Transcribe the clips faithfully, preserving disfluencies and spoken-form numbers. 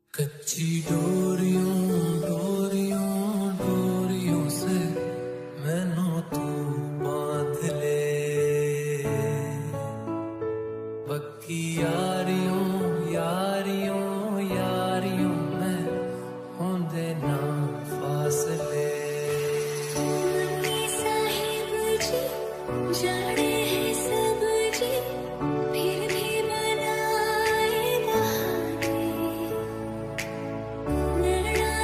कच्ची डोरियों डोरियों डोरियों से मैनू तू बांध ले, पक्की यारियों यारियों यारियों में होंदे ना फासले। साहिब जी जाने है सब जी, फिर भी बनाए बहाने। नैना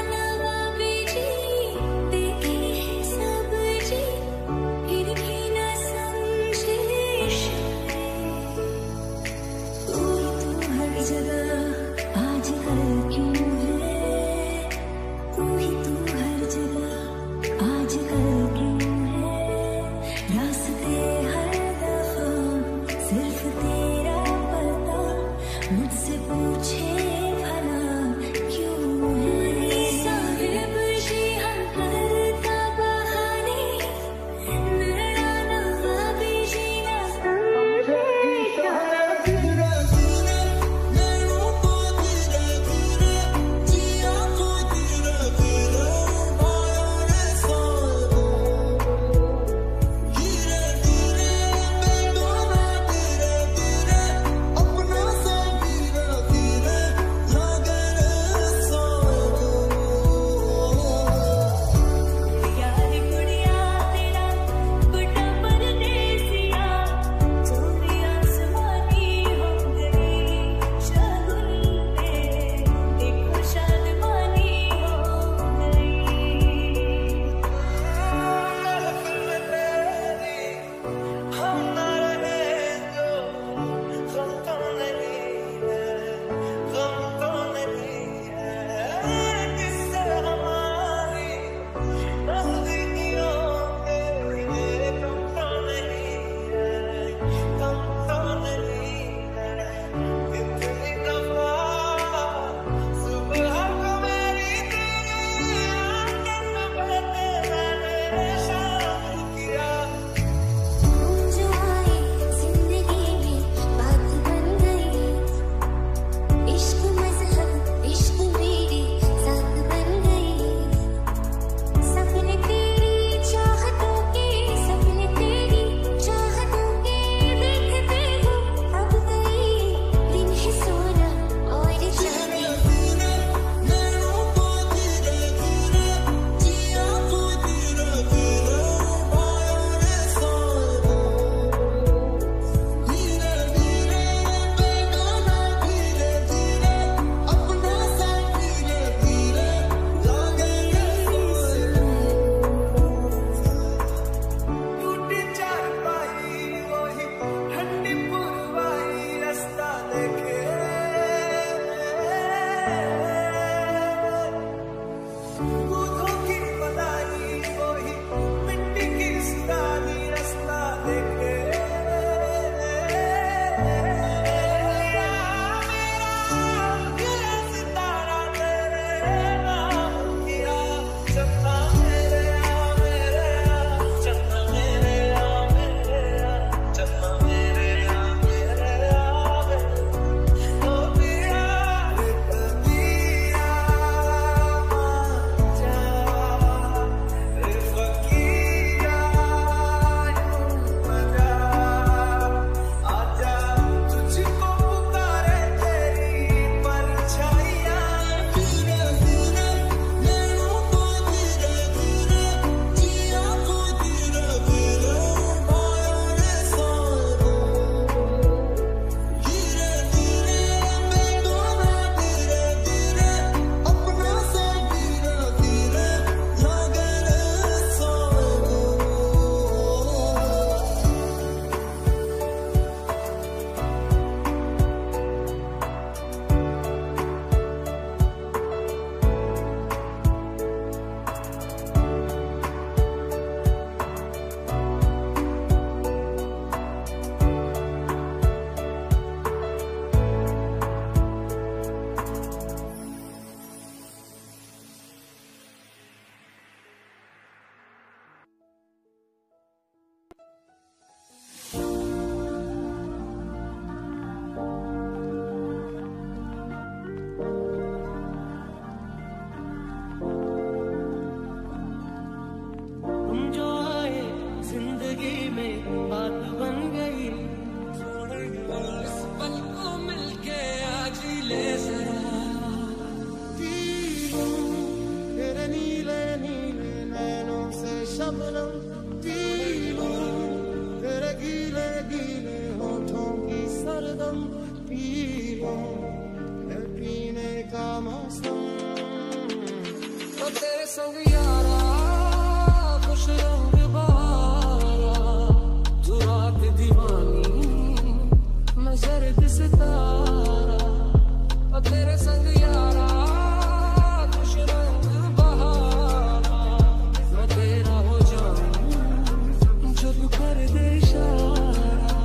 संग यारा खुश रंग बहारा, तू रात दीवानी मैं जर्द सितारा, और तेरे संग यारा खुश रंग बहारा, मैं तेरा हो जाऊं जब कर दे इशारा।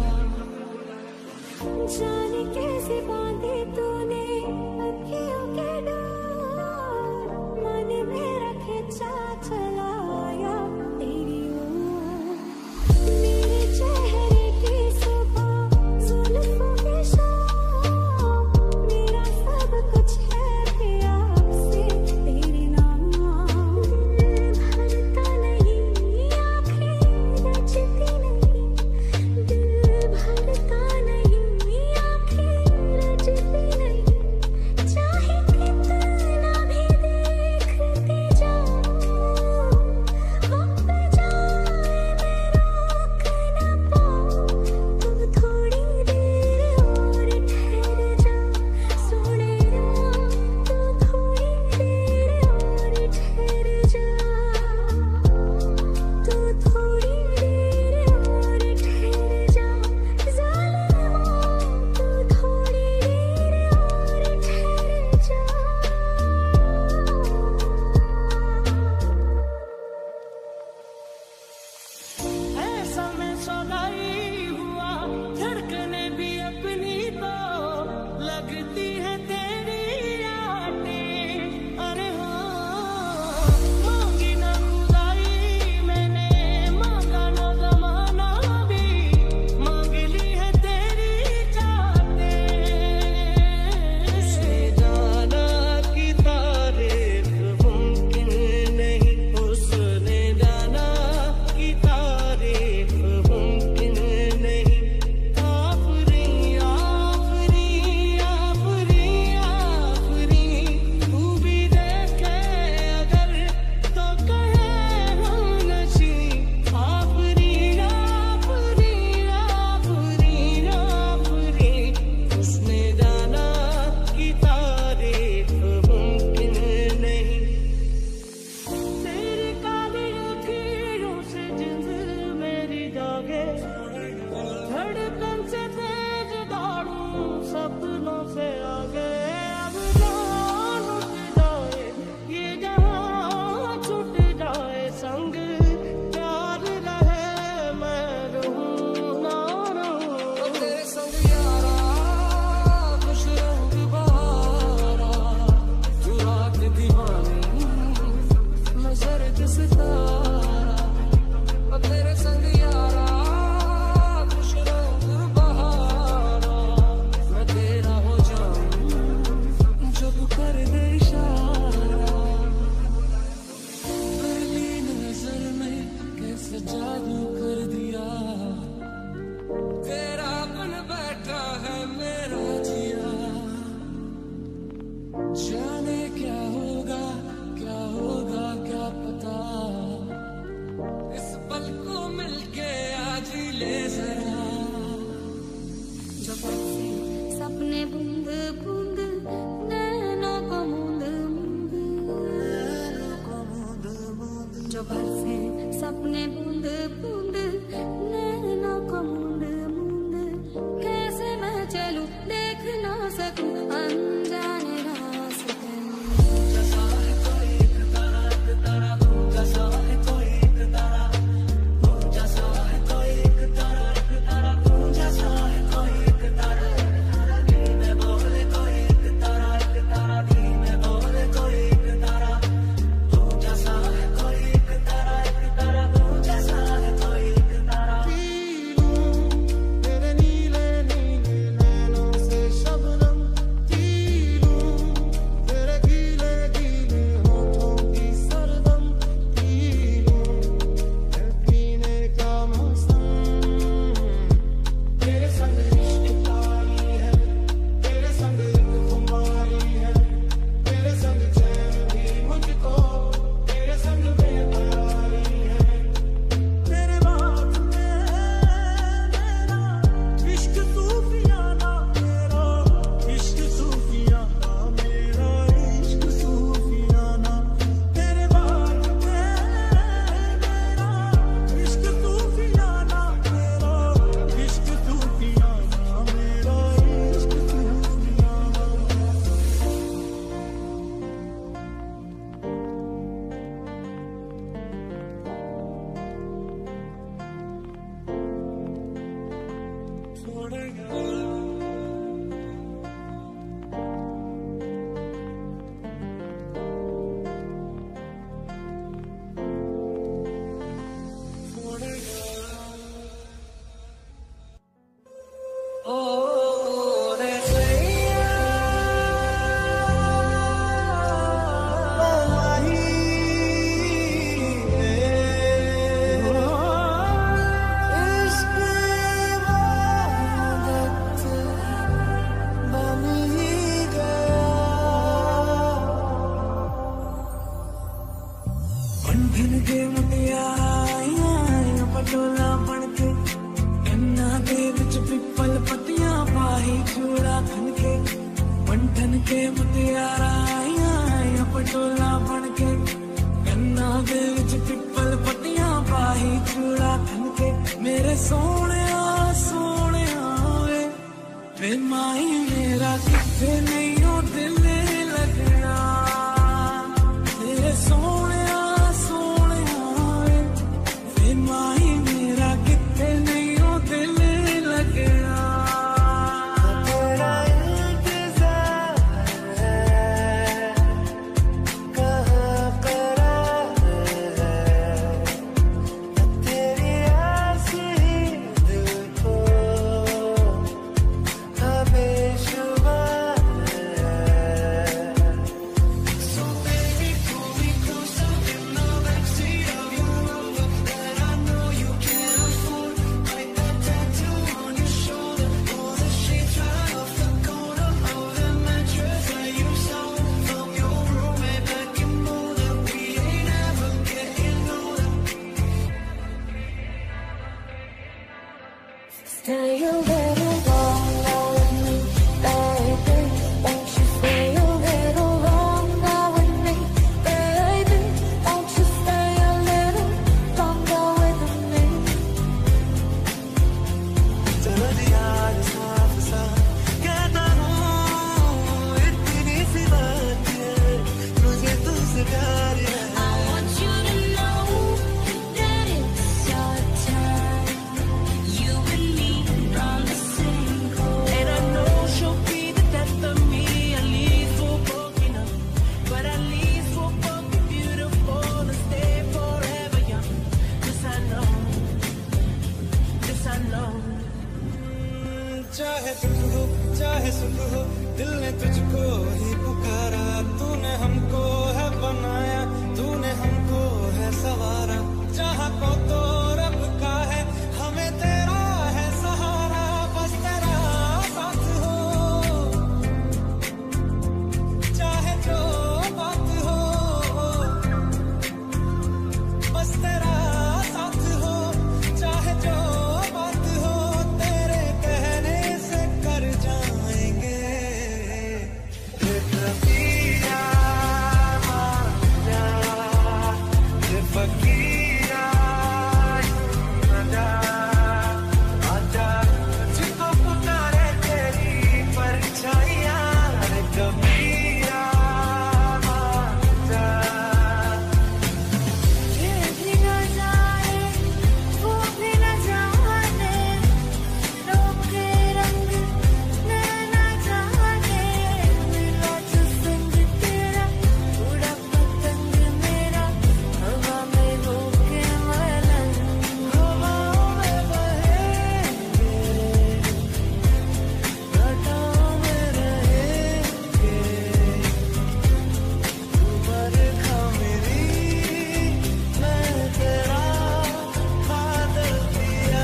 जाने कैसे बांधे तूने अखियों के डोर, मन मेरा खिंचा चलाया तेरी ओर। मेरे चेहरे की सुबह जुल्फों के शाम, मेरा सब कुछ है पिया से तेरे नाम। दिल भरता नहीं आँखें रचती नहीं, दिल भरता नहीं आँखें रचती नहीं, चाहे कितना भी देखती जाऊं, वक्त जाए मैं रोक न पाऊं। तुम थोड़ी देर और ठहर जा सोने राम, तू थोड़ी देर और ठहर जा, तू थोड़ी देर और ठहर जा ज़ालिमा, तू थोड़ी देर और ठहर जा। ऐसा मैं सगाई हुआ, धड़कने भी अपनी तो लगती है तेरी आटे। अरे हाँ, मांगी न रुदाई मैंने, मांगा न जमाना भी, मांग ली है तेरी चाहते। उसने जाना कि तारीफ मुमकिन नहीं, उसने जाना कि तारीफ मुमकिन नहीं। आफरी आफरी आफरी आफरी, तू भी देखे अगर तो कहे हम नशी। आफरी आफरी आफरी आफरी, उसने जाना कि तारीफ मुमकिन नहीं। तेरी काली अखियों से जिंद मेरी जागे, धड़कन से तेज दौड़ूं सपनों से आगे। अब जान उठ जाए ये जहां छूट जाए, संग प्यार रहे मैं रहूं ना रहूं। तेरे संग यारा खुश रंग बहारा, तू रात दीवानी मैं जर्द सितारा, और तेरे संग यारा खुश रंग बहारा, मैं तेरा हो जाऊं जब कर दे इशारा। पहली नजर में कैसे जादू कर दिया, तेरा बन बैठा है मेरा जिया। जाने क्या होगा क्या होगा क्या पता, इस पल को मिलके आज ही ले जरा। जो बरसे सपने बूंद बूंद, नैनों को मूंद मूंद, जो बरसे सपने बूंद बूंद, नैनों को मूंद मूंद। कैसे मैं चलूं देख ना सकूं अनजाने रास्ते, के मुटियारा आइया आइया पटोला बन के कन्ना दे विच पिपल पट्टियां पाही चूड़ा खन के मेरे सोने सोने वे वे माही मेरा किथे नहीं हो दिल लगना तेरे सोने सोने वे वे माही मेरा किथे नहीं हो दिल लगना Stay a little longer with me, baby. Won't you stay a little longer with me, baby? Won't you stay a little longer with me? चलो दिया साफ सा कहता हूँ इतनी सी बात है मुझे तुझसे प्यार है I want you to know that it's your time. You and me on the same coast. And I know she'll be the death of me. At least we're broken up, but at least we're both beautiful and stay forever young. This I know, this I know. चाहे दुख हो चाहे सुख हो दिल ने तुझको ही पुकारा तूने हमको है बनाया तूने हमको है सवारा जहाँ को तो रब का है हमें तेरा है सहारा बस तेरा साथ हो चाहे जो बात हो बस तेरा साथ हो चाहे जो बात हो तेरे कहने से कर जाएंगे ये फकीरा जा ये फकीरा आजा आजा जिसको पुकारे तेरी परछाइयां रे कबीरा आजा ये भी न जाए वो भी न जाने रोके रंग नैना जाने मिला जो संग तेरा उड़ा पतंग मेरा हवा में होके मलंग हवाओं में बहेंगे घटाओं में रहेंगे बरखा मेरी मैं तेरा बादल पिया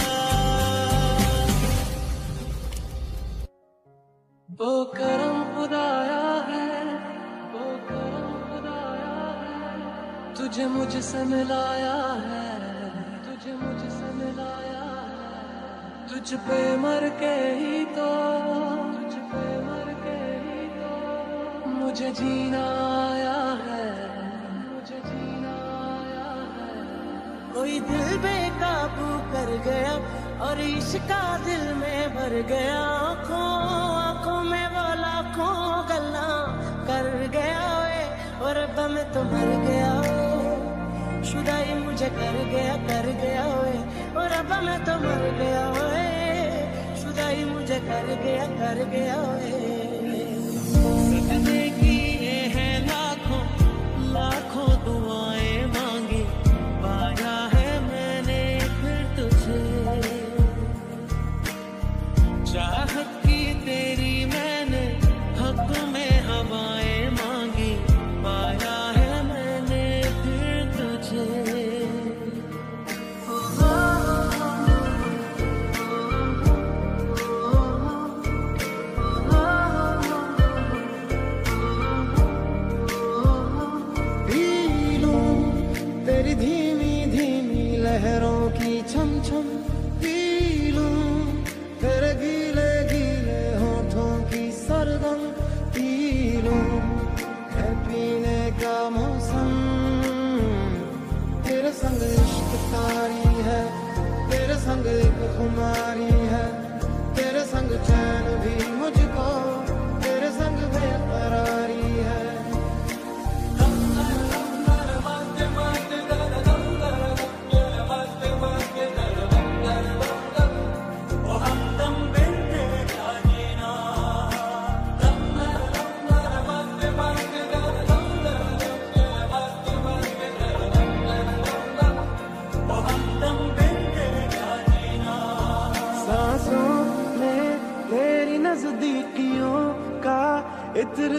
वो करम खुदाया है वो करम खुदाया है तुझे मुझसे मिलाया है तुझे मुझसे मिलाया है तुझ पे मर के ही तो तुझ पे मर के ही तो मुझे जीना आया है मुझे जीना आया है कोई दिल बेकाबू कर गया और इश्का दिल में भर गया आँखों आँखों में वो लाखों गल्ला कर गया वे और अब मैं तो मर गया वे शुदाई मुझे कर गया कर गया वे और अब मैं तो मर गया वे शुदाई मुझे कर गया कर गया वे सजने की ये है लाखों लाखों दुआएं मांगी पाया है मैंने फिर तुझे चाहत की तेरी मैंने हक में हवाएं मांगी पाया है मैंने फिर तुझे oh, oh, oh, oh, oh.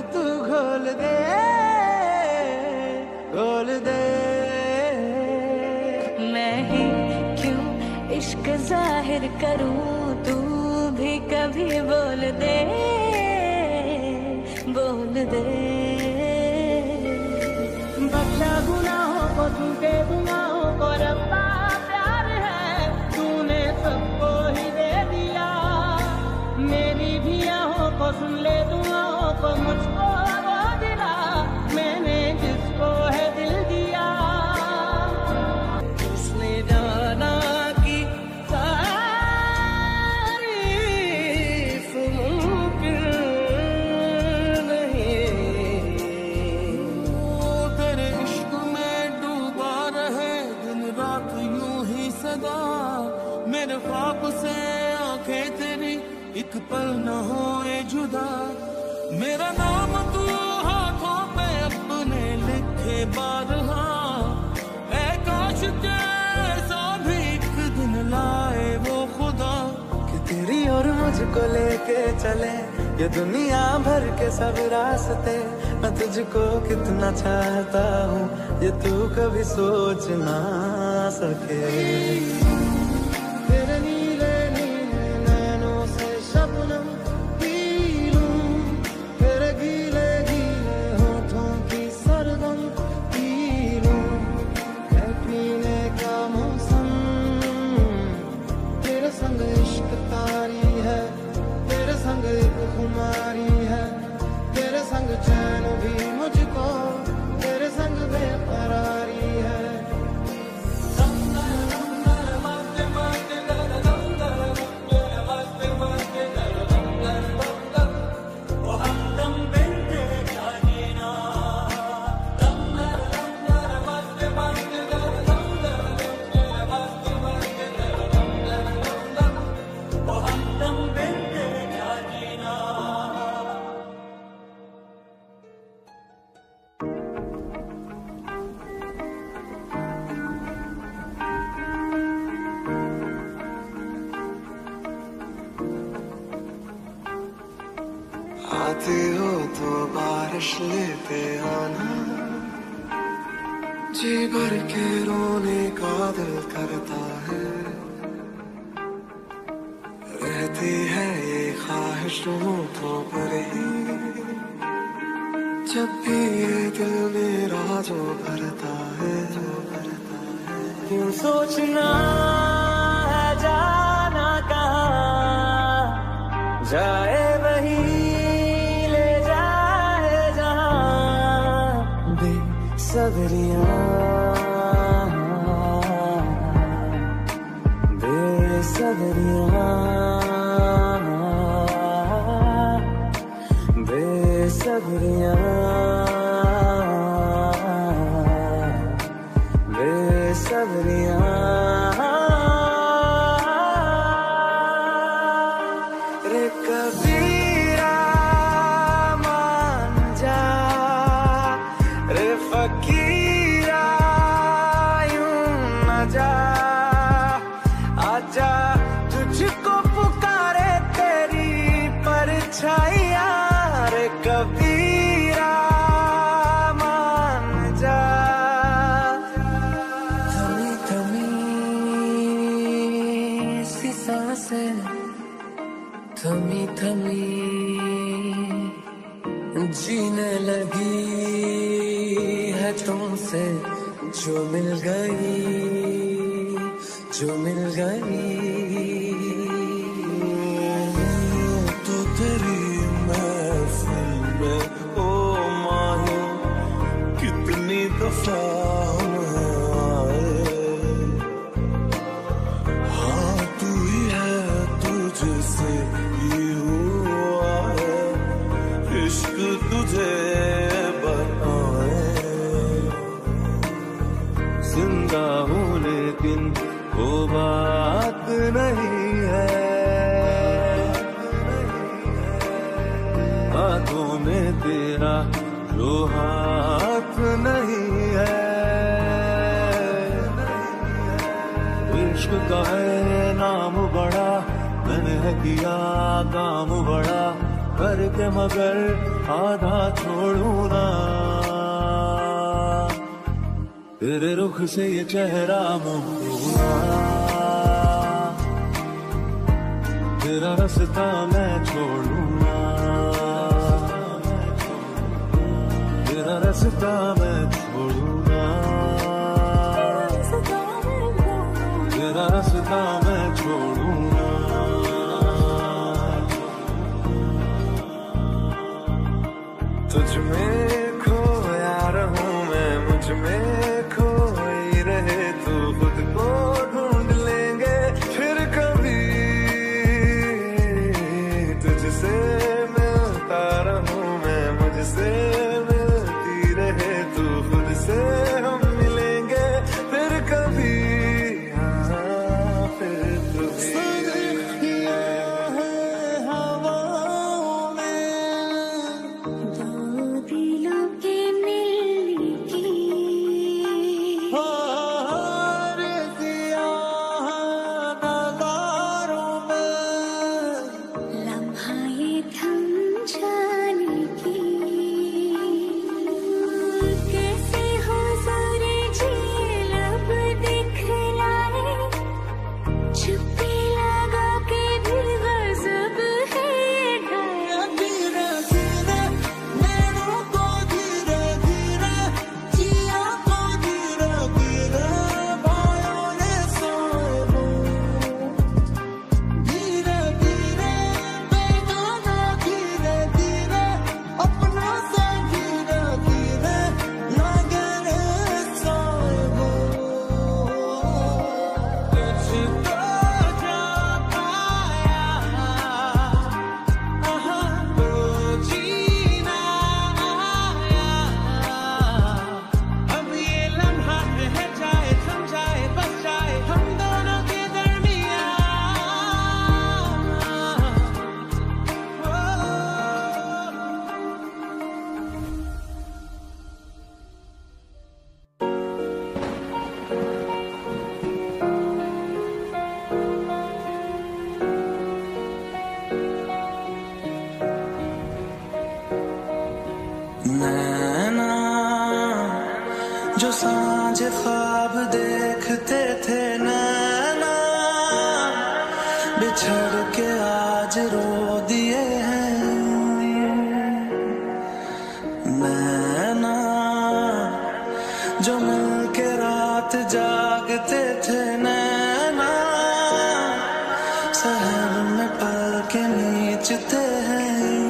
तू घोल दे घोल दे। मैं ही क्यों इश्क जाहिर करूं, तू भी कभी बोल दे बोल दे। बख्शा गुनाहों को झूठे गुनाहों को रब्बा प्यार है, तूने सबको ही दे दिया। मेरी भी आहों को सुन ले दुआओं को, मुझको वो दिला मैंने जिसको है दिल दिया। उसने जाना कि तारीफ मुमकिन नहीं। तेरे इश्क में डूबा रहे दिन रात यूं ही सदा, मेरे ख्वाब से आंखें तेरी एक पल न होए जुदा। मेरा नाम तू हाथों पे अपने लिखे बारहा, ऐ काश कैसा भी एक दिन लाए वो खुदा कि तेरी और मुझको लेके चले ये दुनिया भर के सब रास्ते। मैं तुझको कितना चाहता हूँ ये तू कभी सोच ना सके। तेरे नीले नीले नैनों से शबनम पी लूं, तेरे गीले गीले होठों की सरगम पी लूं। है पीने का मौसम तेरे संग इश्क तारी है, तेरे संग एक खुमारी है, तेरे संग चैन भी मुझको, तेरे संग बेकरारी है। आती हो तो बारिश लेते आना, जी भर के रोने का दिल करता है। रहती है ये ख्वाहिश होठों पर ही, जब भी ये दिल मेरा जो करता है जो करता है। क्यों सोचना है जाना कहाँ, जाए वही बेसब्रियां बेसब्रियां बेसब्रियां बेसब्रियां। रे कबीरा मान जा, रे फकीरा यूं न जा, आजा तुझको पुकारे तेरी परछाइयाँ। रे कबीरा मान जा। थमी थमी सी सांसें, थमी थमी जीने लगी है तुमसे जो मिल गई जो मिल गई। तो तेरी महफिल में ओ माही कितनी दफा हम आए। हाँ तू ही है, तुझसे ही हुआ है इश्क तुझे बताए। जिंदा हूँ लेकिन वो बात नहीं है, हाथों में तेरा जो हाथ नहीं है। इश्क का है नाम बड़ा, मैंने है किया काम बड़ा, करके मगर आधा छोड़ू ना। तेरे रुख से ये चेहरा मोड़ूंगा, तेरा रास्ता मैं छोड़ूंगा, तेरा रास्ता मैं छोड़ूंगा, तेरा रास्ता मैं छोड़ूंगा। तुझ में खोया रहूं मैं, मुझ में खोई रहे तू, खुद को ढूंढ लेंगे फिर कभी। तुझसे मिलता रहूं मैं, मुझसे मिलती रहे तू, खुद से हम मिलेंगे फिर कभी। हाँ फिर कभी। नैना जो सांझ ख्वाब देखते थे, नैना बिछड़ के आज रो दिए हैं। नैना जो मिल के रात जागते थे, नैना शहर में पल के नीचते हैं।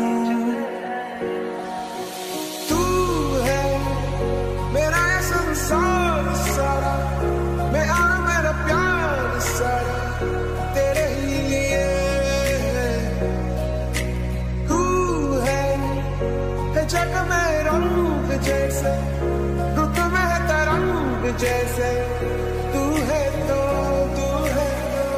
जग में रंग जैसे, रुत में तरंग जैसे, तू है तो तू है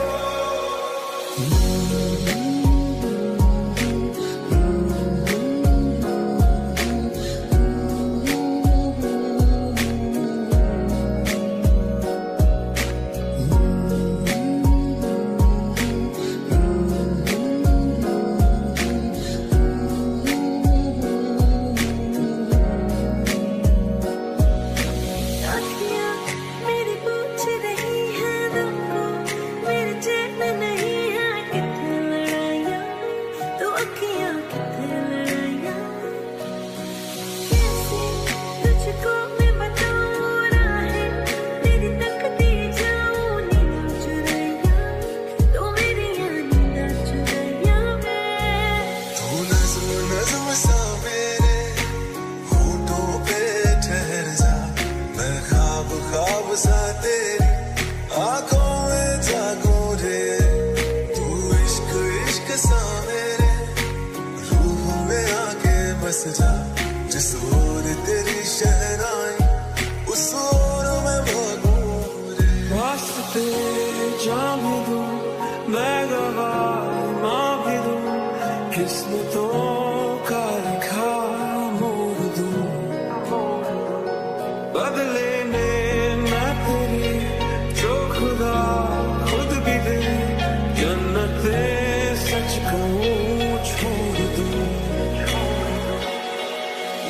बस जा, जिस ओर तेरी शहनाई उस ओर मैं भागूं रे। वास्ते जान भी दूं, मैं गवाह मां भी दूं, किस्मतों का लिखा मोड़ दूं, बदले ने न तेरी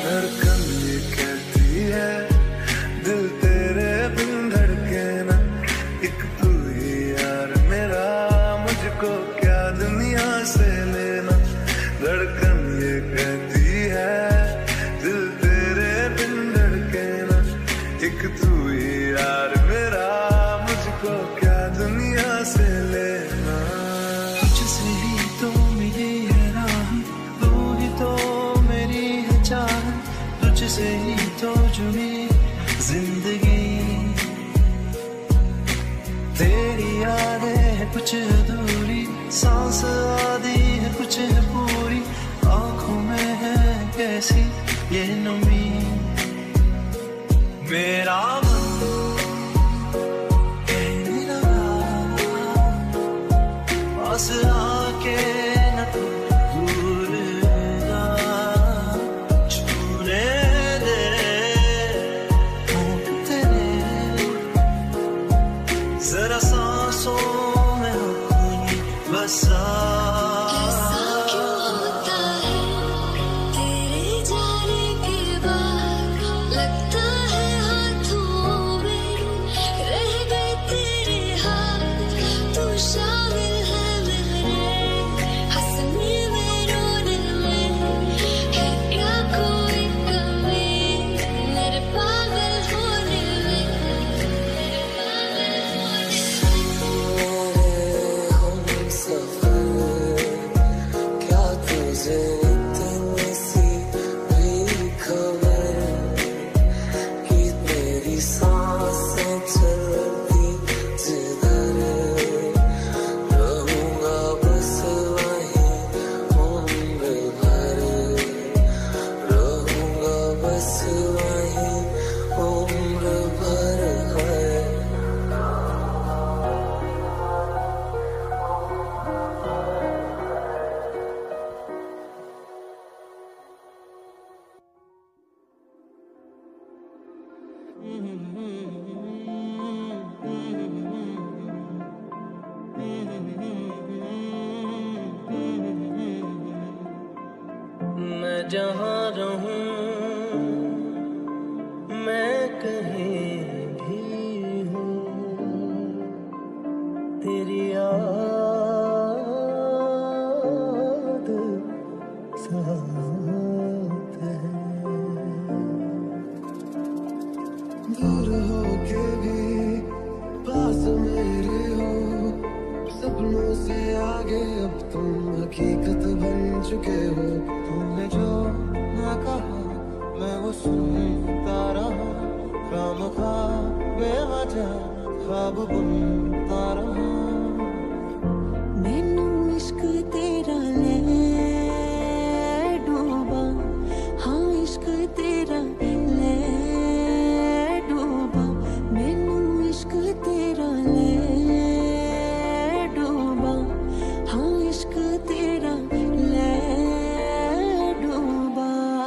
धड़कन ये कहती है दिल तेरे बिन धड़के ना, एक तू ही यार मेरा, मुझको क्या दुनिया से लेना। धड़कन ये कहती है दिल तेरे बिन धड़के ना, एक तू ही यार मेरा, मुझको क्या दुनिया से लेना। तुझसे ही तो मिली है राह, तू ही तो मेरी है चाह, तुझसे ही तो जुड़ी जिंदगी। तेरी यादें है कुछ अधूरी, सांस आधी है कुछ है पूरी, आंखों में है कैसी ये नमी। मेरा मन कहने लगा पास आके न तू दूर जा, छूने दे होंठ तेरे, जरा सांसों में अपनी बसा। ऐसा क्यों होता है तेरे जाने के बाद, लगता है हाथों में रह गए तेरे हाथ, तू शामिल है मेरे हंसने में रोने में, है क्या कोई कमी मेरे पागल होने में, मेरे पागल होने में। हम सफर क्या तुझे इतनी सी भी खबर कि तेरी सांसें चलती जिधर, रहूंगा बस वहीं उम्र भर, रहूंगा बस वहीं उम्र भर है। मैं जहाँ रहूं, मैं कहीं भी हूँ, तेरी याद साथ है। दूर हो के भी पास मेरे हो, सपनों से आगे अब तुम हकीकत बन चुके हो। तूने जो ना कहा मैं वो सुनता रहा, खामखा बेवजह ख्वाब बुनता रहा। मैनू इश्क तेरा ले डूबा, हाँ इश्क तेरा ले डूबा, मैनू इश्क तेरा ले डूबा, हाँ इश्क तेरा ले डूबा।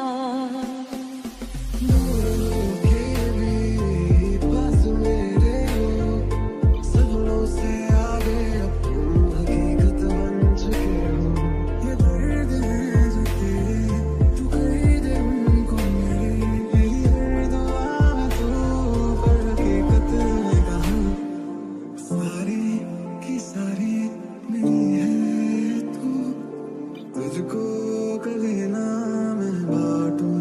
दूर हो के भी पास मेरे हो, सपनों से आगे अब तुम हकीकत बन चुके हो। ये दर्द है जो तेरे तू कर दे उनको मेरे, मेरी हर दुआ में तू पर हकीकत में कहा, सारी की सारी मेरी है तू, तुझको कभी ना मैं बांटूं।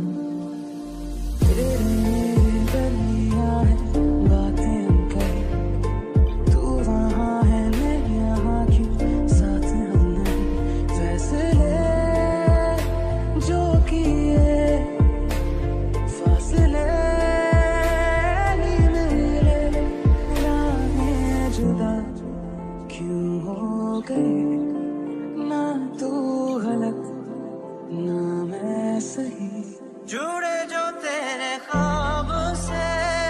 तेरे दरमियाँ है बातें कर, तू वहाँ है मैं यहाँ क्यों, साथ हम नहीं फैसले जो किए, फासले ही मेरे राहें जुदा क्यों हो गए, ना तू गलत ना मैं सही। जुड़े जो तेरे ख्वाब से,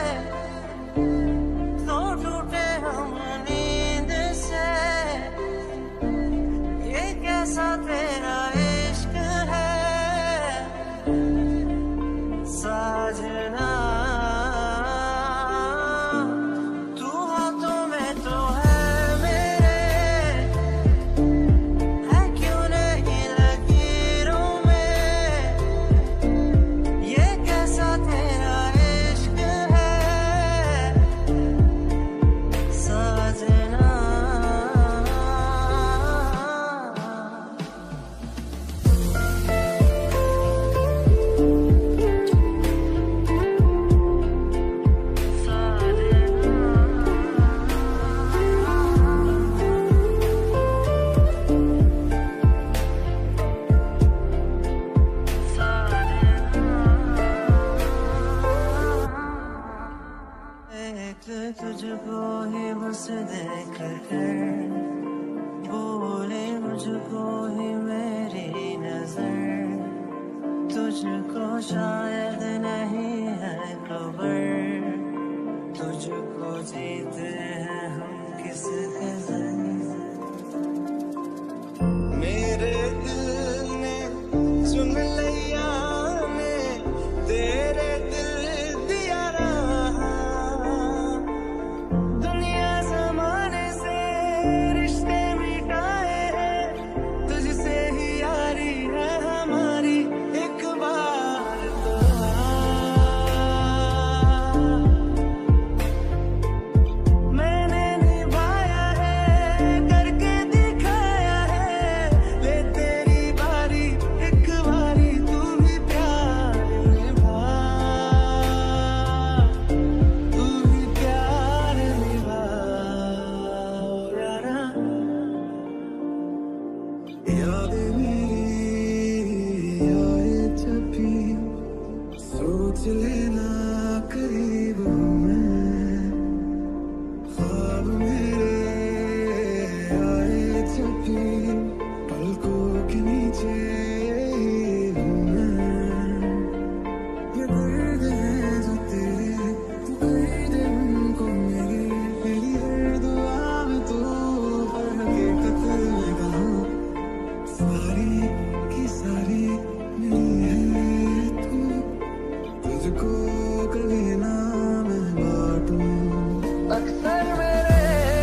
तो टूटे हम नींद से, ये कैसा तेरा इश्क है साजना। तू हाथों में तो है मेरे, है क्यों नहीं लकीरों में, देख कर बोले मुझको ही मेरी नजर, तुझको शायद नहीं है खबर, तुझको जीते हैं हम किस कदर। मेरे दिल ने सुन लिया ने तेरे दिल दिया रहा, दुनिया जमाने से रिश्ते मिटाए हैं, तुझसे ही यारी है हमारी एक बार तो मैंने निभाया है करके दिखाया है, ले तेरी बारी एक बारी तू भी प्यार निभा, तू भी प्यार निभा यारा। याद मेरी आए जब भी सोच लेना करीब हूँ मैं, ख्वाब मेरे आए जब भी पलकों के नीचे हूँ मैं। ये दर्द है जो तेरे तू कर दे उनको मेरे, मेरी हर दुआ में तो हर हकीकत में कहूँ सारी की सारी मेरी है तू, तुझको कभी ना मैं बांटूं। अक्सर मेरे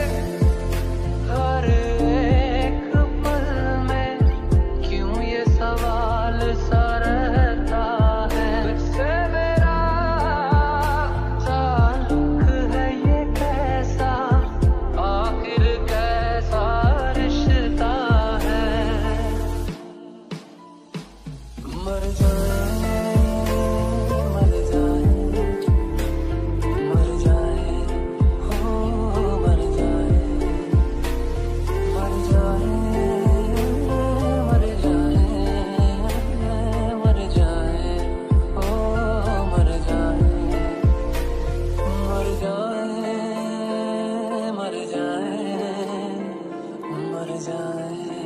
हर एक पल में क्यों ये सवाल सा रहता है, तुझसे मेरा ताल्लुक है ये कैसा, आखिर कैसा रिश्ता है। मर जाए मर जाए मर जाए हो मर जाए, मर जाए मर जाए मर जाए हो मर जाए, मर जाए मर जाए मर जाए।